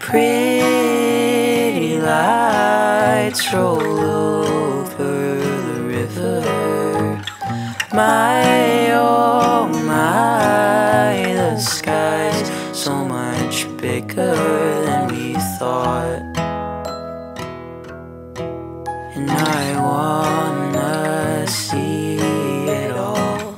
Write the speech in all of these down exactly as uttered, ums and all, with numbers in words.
Pretty lights roll over the river. My, oh my, the sky's so much bigger than we thought. And I wanna see it all.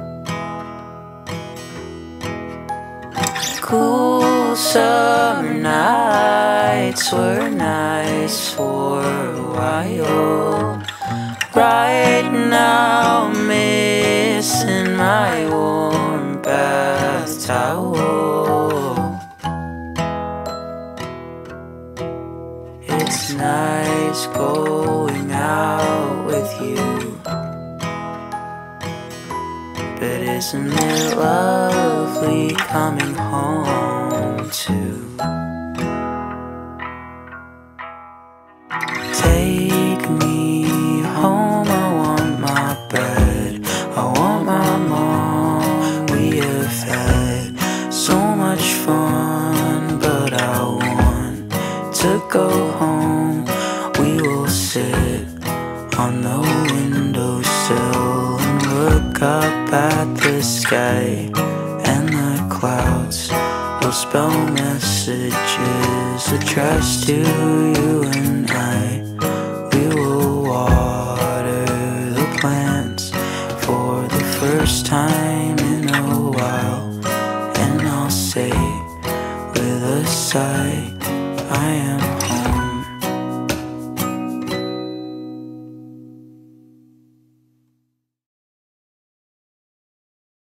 Cool summer nights were nice for a while. Right now I'm missing my warm bath towel. It's nice going out with you, but isn't it lovely coming home too? Take me home, I want my bed, I want my mom. We have had so much fun, but I want to go home. We will sit on the windowsill and look up at the sky, and the clouds will spell messages addressed to you and I. We will water the plants for the first time in a while, and I'll say with a sigh,